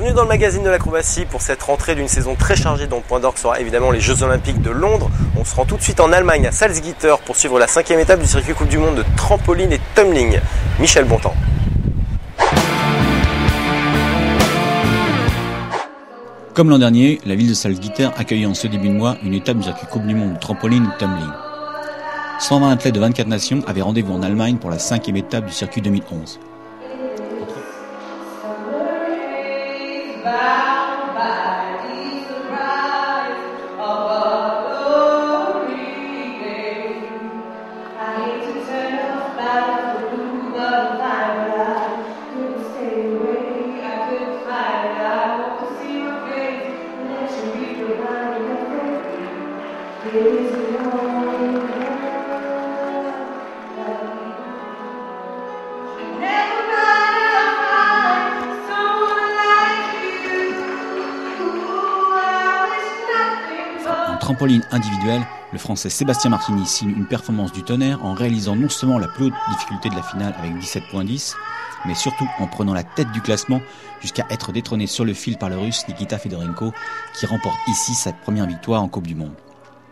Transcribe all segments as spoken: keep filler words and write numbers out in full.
Bienvenue dans le magazine de l'acrobatie pour cette rentrée d'une saison très chargée dont le point d'orgue sera évidemment les Jeux Olympiques de Londres. On se rend tout de suite en Allemagne à Salzgitter pour suivre la cinquième étape du circuit Coupe du Monde de trampoline et tumbling. Michel Bontemps. Comme l'an dernier, la ville de Salzgitter accueille en ce début de mois une étape du circuit Coupe du Monde de trampoline et tumbling. cent vingt athlètes de vingt-quatre nations avaient rendez-vous en Allemagne pour la cinquième étape du circuit deux mille onze. En trampoline individuelle, le Français Sébastien Martini signe une performance du tonnerre en réalisant non seulement la plus haute difficulté de la finale avec dix-sept virgule dix, mais surtout en prenant la tête du classement jusqu'à être détrôné sur le fil par le Russe Nikita Fedorenko, qui remporte ici sa première victoire en Coupe du Monde.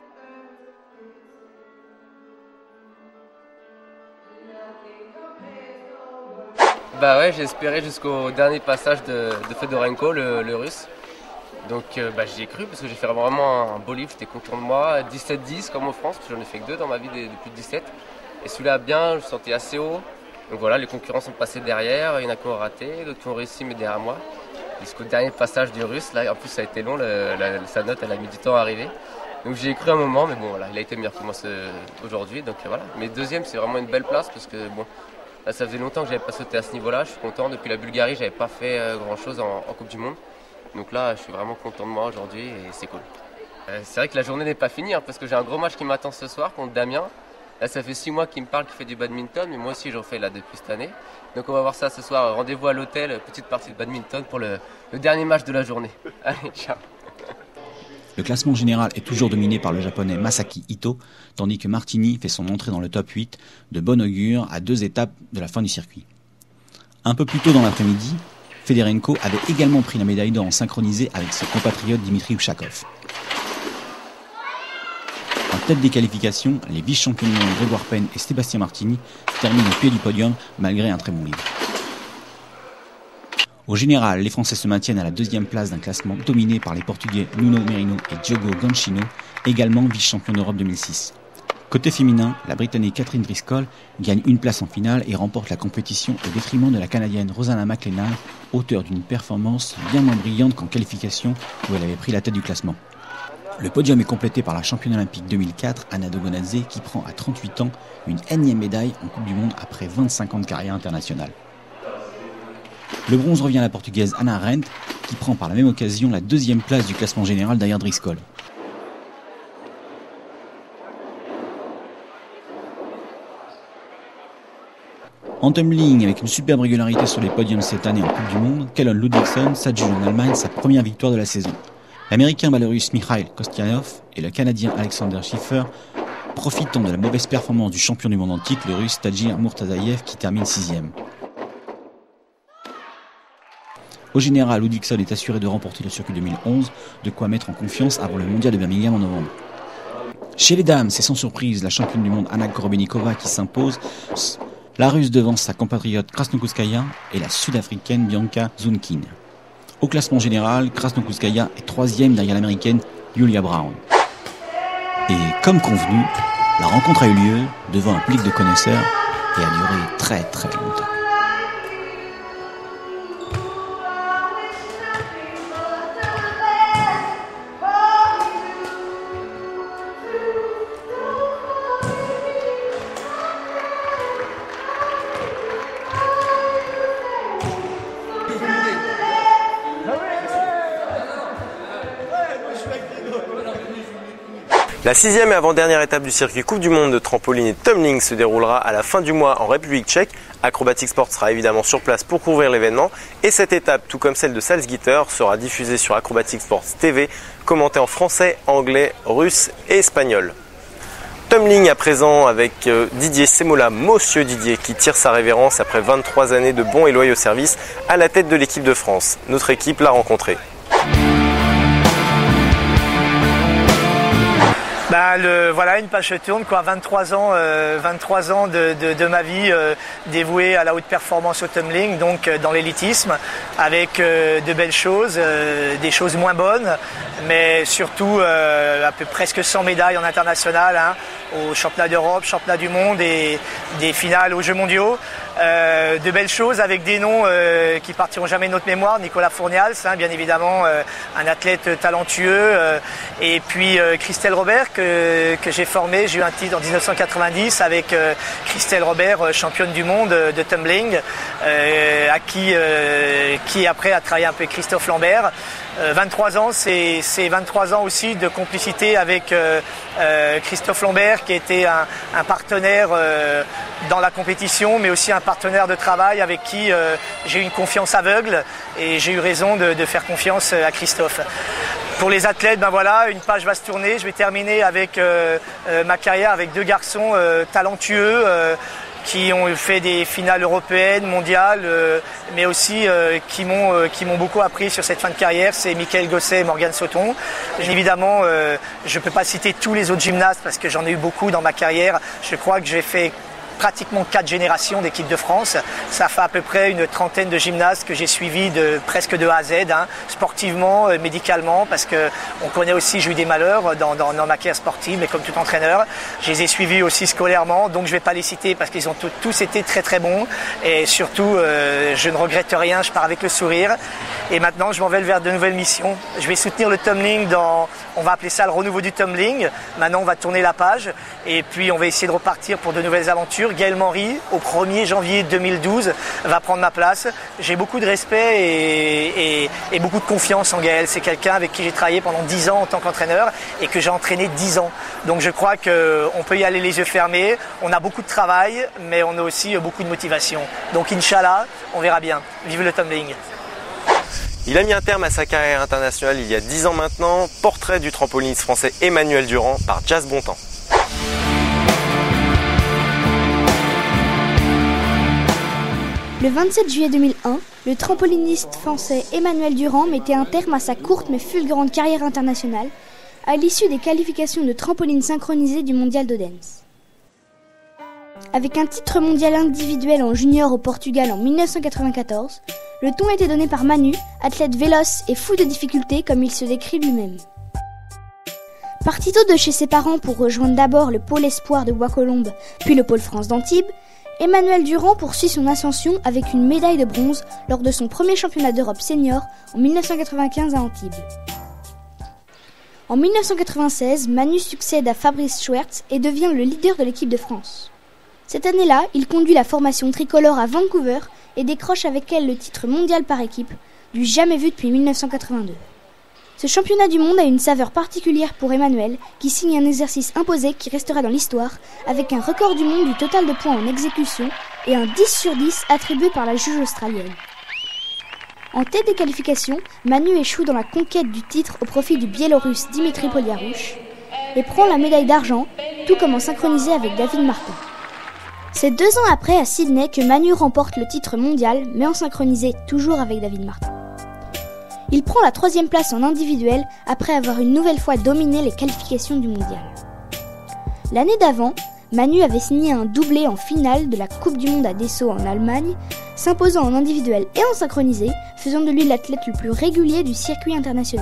Bah ouais, j'ai espéré jusqu'au dernier passage de, de Fedorenko, le, le Russe. Donc euh, bah, j'y ai cru parce que j'ai fait vraiment un beau livre, j'étais content de moi. dix-sept dix comme en France, parce que j'en ai fait que deux dans ma vie depuis dix-sept. Et celui-là bien, je me sentais assez haut. Donc voilà, les concurrents sont passés derrière, il y en a qui ont raté, d'autres qui ont réussi mais derrière moi. Jusqu'au dernier passage du Russe, là en plus ça a été long, le, la, sa note elle a mis du temps à arriver. Donc j'y ai cru un moment, mais bon voilà, il a été meilleur que moi aujourd'hui. Donc voilà. Mais deuxième, c'est vraiment une belle place parce que bon, là ça faisait longtemps que j'avais pas sauté à ce niveau-là, je suis content. Depuis la Bulgarie, j'avais pas fait euh, grand-chose en, en Coupe du Monde. Donc là, je suis vraiment content de moi aujourd'hui et c'est cool. Euh, c'est vrai que la journée n'est pas finie hein, parce que j'ai un gros match qui m'attend ce soir contre Damien. Là, ça fait six mois qu'il me parle qu'il fait du badminton, mais moi aussi j'en fais là depuis cette année. Donc on va voir ça ce soir. Rendez-vous à l'hôtel, petite partie de badminton pour le, le dernier match de la journée. Allez, ciao. Le classement général est toujours dominé par le japonais Masaki Ito, tandis que Martini fait son entrée dans le top huit, de bon augure à deux étapes de la fin du circuit. Un peu plus tôt dans l'après-midi, Fedorenko avait également pris la médaille d'or en synchronisé avec son compatriote Dimitri Ushakov. En tête des qualifications, les vice-champions du monde Grégoire Penn et Sébastien Martini terminent au pied du podium malgré un très bon livre. Au général, les Français se maintiennent à la deuxième place d'un classement dominé par les Portugais Nuno Merino et Diogo Ganchino, également vice-champion d'Europe deux mille six. Côté féminin, la Britannique Catherine Driscoll gagne une place en finale et remporte la compétition au détriment de la Canadienne Rosanna McLennan, auteure d'une performance bien moins brillante qu'en qualification où elle avait pris la tête du classement. Le podium est complété par la championne olympique deux mille quatre, Anna Dogonadze, qui prend à trente-huit ans une énième médaille en Coupe du Monde après vingt-cinq ans de carrière internationale. Le bronze revient à la portugaise Anna Arendt, qui prend par la même occasion la deuxième place du classement général derrière Driscoll. En tumbling, avec une superbe régularité sur les podiums cette année en Coupe du Monde, Kellon Ludvigsson s'adjuge en Allemagne sa première victoire de la saison. L'Américain bat le Russe Mikhail Kostianov et le Canadien Alexander Schiffer, profitant de la mauvaise performance du champion du monde en titre, le Russe Tadjir Murtazayev, qui termine sixième. Au général, Ludvigsson est assuré de remporter le circuit deux mille onze, de quoi mettre en confiance avant le mondial de Birmingham en novembre. Chez les dames, c'est sans surprise la championne du monde Anna Korobenikova qui s'impose. La Russe devance sa compatriote Krasnokouskaya et la Sud-Africaine Bianca Zunkin. Au classement général, Krasnokouskaya est troisième derrière l'Américaine Julia Brown. Et comme convenu, la rencontre a eu lieu devant un public de connaisseurs et a duré très très longtemps. La sixième et avant-dernière étape du circuit Coupe du Monde de trampoline et tumbling se déroulera à la fin du mois en République tchèque. Acrobatic Sport sera évidemment sur place pour couvrir l'événement. Et cette étape, tout comme celle de Salzgitter, sera diffusée sur Acrobatic Sports T V, commentée en français, anglais, russe et espagnol. Tumbling à présent avec euh, Didier Semola, Monsieur Didier, qui tire sa révérence après vingt-trois années de bons et loyaux services à la tête de l'équipe de France. Notre équipe l'a rencontré. Ben le, voilà, une page se tourne, quoi. vingt-trois ans, euh, vingt-trois ans de, de, de ma vie euh, dévouée à la haute performance au tumbling, donc euh, dans l'élitisme, avec euh, de belles choses, euh, des choses moins bonnes, mais surtout euh, à peu presque cent médailles en international, hein, aux championnats d'Europe, championnats du monde et des finales aux Jeux mondiaux. Euh, de belles choses avec des noms euh, qui partiront jamais de notre mémoire. Nicolas Fournials, hein, bien évidemment, euh, un athlète talentueux, euh, et puis euh, Christelle Robert que, que j'ai formé. J'ai eu un titre en dix-neuf cent quatre-vingt-dix avec euh, Christelle Robert, euh, championne du monde euh, de tumbling, euh, à qui, euh, qui après a travaillé un peu Christophe Lambert. Euh, vingt-trois ans, c'est, c'est vingt-trois ans aussi de complicité avec euh, euh, Christophe Lambert, qui était un, un partenaire euh, dans la compétition, mais aussi un partenaire de travail avec qui euh, j'ai eu une confiance aveugle et j'ai eu raison de, de faire confiance à Christophe. Pour les athlètes, ben voilà, une page va se tourner. Je vais terminer avec euh, euh, ma carrière avec deux garçons euh, talentueux euh, qui ont fait des finales européennes, mondiales, euh, mais aussi euh, qui m'ont euh, qui m'ont beaucoup appris sur cette fin de carrière. C'est Mickaël Gosset et Morgane Sauton. Évidemment, euh, je ne peux pas citer tous les autres gymnastes parce que j'en ai eu beaucoup dans ma carrière. Je crois que j'ai fait pratiquement quatre générations d'équipe de France. Ça fait à peu près une trentaine de gymnastes que j'ai suivis de presque de A à Z, hein, sportivement, euh, médicalement, parce que on connaît aussi, j'ai eu des malheurs dans, dans, dans ma carrière sportive, mais comme tout entraîneur, je les ai suivis aussi scolairement, donc je ne vais pas les citer parce qu'ils ont tout, tous été très très bons et surtout euh, je ne regrette rien, je pars avec le sourire. Et maintenant je m'en vais vers de nouvelles missions. Je vais soutenir le tumbling dans, on va appeler ça le renouveau du tumbling. Maintenant on va tourner la page et puis on va essayer de repartir pour de nouvelles aventures. Gaël Manry, au premier janvier deux mille douze, va prendre ma place. J'ai beaucoup de respect et, et, et beaucoup de confiance en Gaël. C'est quelqu'un avec qui j'ai travaillé pendant dix ans en tant qu'entraîneur et que j'ai entraîné dix ans. Donc je crois qu'on peut y aller les yeux fermés. On a beaucoup de travail, mais on a aussi beaucoup de motivation. Donc Inch'Allah, on verra bien. Vive le tumbling. Il a mis un terme à sa carrière internationale il y a dix ans maintenant. Portrait du trampoliniste français Emmanuel Durand par Jazz Bontemps. Le vingt-sept juillet deux mille un, le trampoliniste français Emmanuel Durand mettait un terme à sa courte mais fulgurante carrière internationale à l'issue des qualifications de trampoline synchronisée du mondial de dance. Avec un titre mondial individuel en junior au Portugal en dix-neuf cent quatre-vingt-quatorze, le ton était donné par Manu, athlète véloce et fou de difficultés comme il se décrit lui-même. Parti tôt de chez ses parents pour rejoindre d'abord le pôle espoir de Bois-Colombes, puis le pôle France d'Antibes, Emmanuel Durand poursuit son ascension avec une médaille de bronze lors de son premier championnat d'Europe senior en dix-neuf cent quatre-vingt-quinze à Antibes. En dix-neuf cent quatre-vingt-seize, Manu succède à Fabrice Schwertz et devient le leader de l'équipe de France. Cette année-là, il conduit la formation tricolore à Vancouver et décroche avec elle le titre mondial par équipe, du jamais vu depuis dix-neuf cent quatre-vingt-deux. Ce championnat du monde a une saveur particulière pour Emmanuel, qui signe un exercice imposé qui restera dans l'histoire, avec un record du monde du total de points en exécution et un dix sur dix attribué par la juge australienne. En tête des qualifications, Manu échoue dans la conquête du titre au profit du Biélorusse Dimitri Poliarouche et prend la médaille d'argent, tout comme en synchronisé avec David Martin. C'est deux ans après à Sydney que Manu remporte le titre mondial, mais en synchronisé toujours avec David Martin. Il prend la troisième place en individuel après avoir une nouvelle fois dominé les qualifications du mondial. L'année d'avant, Manu avait signé un doublé en finale de la Coupe du Monde à Dessau en Allemagne, s'imposant en individuel et en synchronisé, faisant de lui l'athlète le plus régulier du circuit international.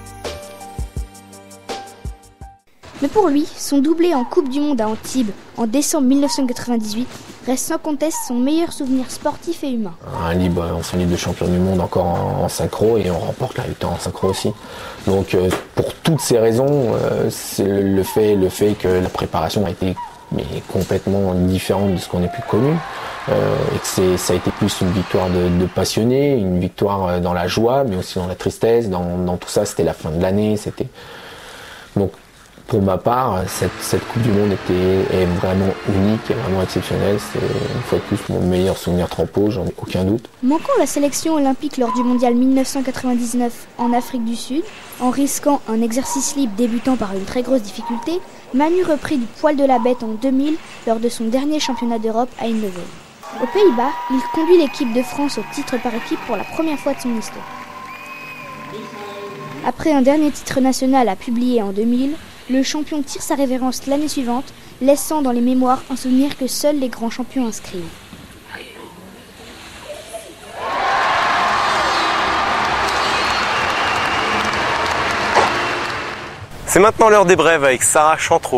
Mais pour lui, son doublé en Coupe du Monde à Antibes en décembre dix-neuf cent quatre-vingt-dix-huit reste sans conteste son meilleur souvenir sportif et humain. Un libre, on se lit de champion du monde encore en, en synchro et on remporte la victoire en synchro aussi. Donc euh, pour toutes ces raisons, euh, c'est le, le, fait, le fait que la préparation a été mais, complètement différente de ce qu'on a pu connu. Euh, et que c'est, ça a été plus une victoire de, de passionné, une victoire dans la joie, mais aussi dans la tristesse, dans, dans tout ça. C'était la fin de l'année, c'était donc pour ma part, cette, cette Coupe du Monde était, est vraiment unique et vraiment exceptionnelle. C'est une fois de plus mon meilleur souvenir trampo, j'en ai aucun doute. Manquant la sélection olympique lors du mondial mille neuf cent quatre-vingt-dix-neuf en Afrique du Sud, en risquant un exercice libre débutant par une très grosse difficulté, Manu reprit du poil de la bête en deux mille lors de son dernier championnat d'Europe à Eindhoven. Aux Pays-Bas, il conduit l'équipe de France au titre par équipe pour la première fois de son histoire. Après un dernier titre national à publier en deux mille, le champion tire sa révérence l'année suivante, laissant dans les mémoires un souvenir que seuls les grands champions inscrivent. C'est maintenant l'heure des brèves avec Sarah Chantreau.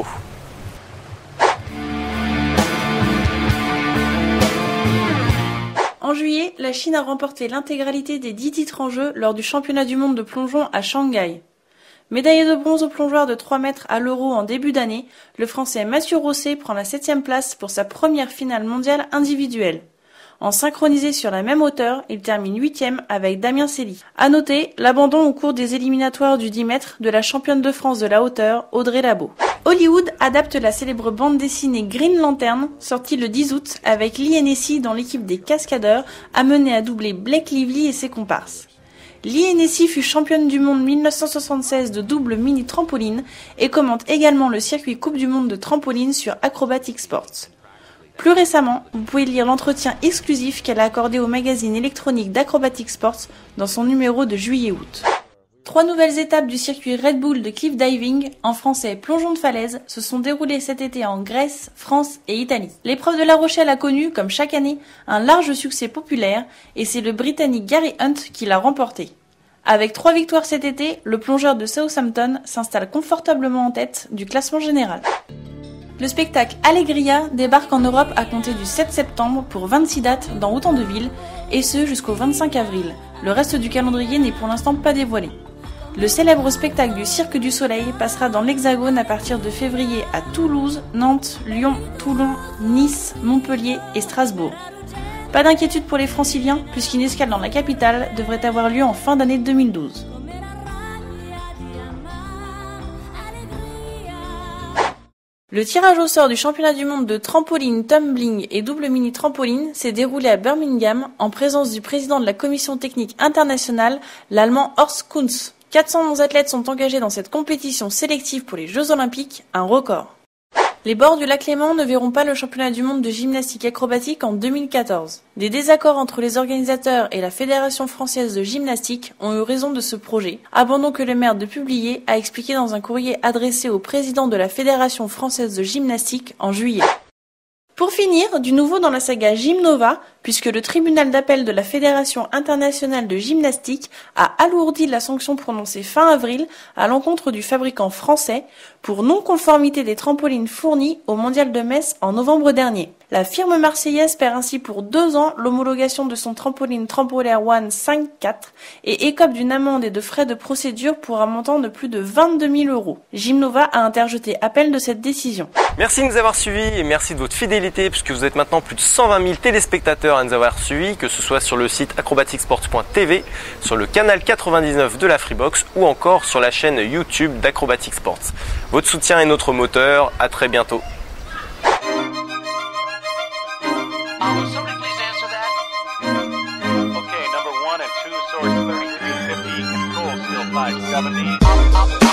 En juillet, la Chine a remporté l'intégralité des dix titres en jeu lors du championnat du monde de plongeon à Shanghai. Médaillé de bronze au plongeur de trois mètres à l'Euro en début d'année, le Français Mathieu Rosset prend la septième place pour sa première finale mondiale individuelle. En synchronisé sur la même hauteur, il termine huitième avec Damien Cély. À noter, l'abandon au cours des éliminatoires du dix mètres de la championne de France de la hauteur, Audrey Labo. Hollywood adapte la célèbre bande dessinée Green Lantern, sortie le dix août avec Lee Hennessy dans l'équipe des Cascadeurs, amené à doubler Blake Lively et ses comparses. Lee Hennessy fut championne du monde mille neuf cent soixante-seize de double mini trampoline et commente également le circuit Coupe du monde de trampoline sur Acrobatic Sports. Plus récemment, vous pouvez lire l'entretien exclusif qu'elle a accordé au magazine électronique d'Acrobatic Sports dans son numéro de juillet-août. Trois nouvelles étapes du circuit Red Bull de cliff diving, en français plongeon de falaise, se sont déroulées cet été en Grèce, France et Italie. L'épreuve de La Rochelle a connu, comme chaque année, un large succès populaire et c'est le Britannique Gary Hunt qui l'a remporté. Avec trois victoires cet été, le plongeur de Southampton s'installe confortablement en tête du classement général. Le spectacle Allegria débarque en Europe à compter du sept septembre pour vingt-six dates dans autant de villes, et ce jusqu'au vingt-cinq avril. Le reste du calendrier n'est pour l'instant pas dévoilé. Le célèbre spectacle du Cirque du Soleil passera dans l'Hexagone à partir de février à Toulouse, Nantes, Lyon, Toulon, Nice, Montpellier et Strasbourg. Pas d'inquiétude pour les franciliens, puisqu'une escale dans la capitale devrait avoir lieu en fin d'année deux mille douze. Le tirage au sort du championnat du monde de trampoline, tumbling et double mini trampoline s'est déroulé à Birmingham en présence du président de la commission technique internationale, l'allemand Horst Kunz. quatre cent onze athlètes sont engagés dans cette compétition sélective pour les Jeux Olympiques, un record. Les bords du lac Léman ne verront pas le championnat du monde de gymnastique acrobatique en deux mille quatorze. Des désaccords entre les organisateurs et la Fédération française de gymnastique ont eu raison de ce projet, abandon que le maire de Publier a expliqué dans un courrier adressé au président de la Fédération française de gymnastique en juillet. Pour finir, du nouveau dans la saga Gymnova, puisque le tribunal d'appel de la Fédération internationale de gymnastique a alourdi la sanction prononcée fin avril à l'encontre du fabricant français pour non-conformité des trampolines fournies au mondial de Metz en novembre dernier. La firme marseillaise perd ainsi pour deux ans l'homologation de son trampoline Trampolaire One cinq quatre et écope d'une amende et de frais de procédure pour un montant de plus de vingt-deux mille euros. Gymnova a interjeté appel de cette décision. Merci de nous avoir suivis et merci de votre fidélité puisque vous êtes maintenant plus de cent vingt mille téléspectateurs à nous avoir suivis, que ce soit sur le site acrobatic sports point t v, sur le canal quatre-vingt-dix-neuf de la Freebox ou encore sur la chaîne YouTube d'Acrobatic Sports. Votre soutien est notre moteur, à très bientôt. Will somebody please answer that? Okay, number one and two, source thirty-three fifty, control still five seventy.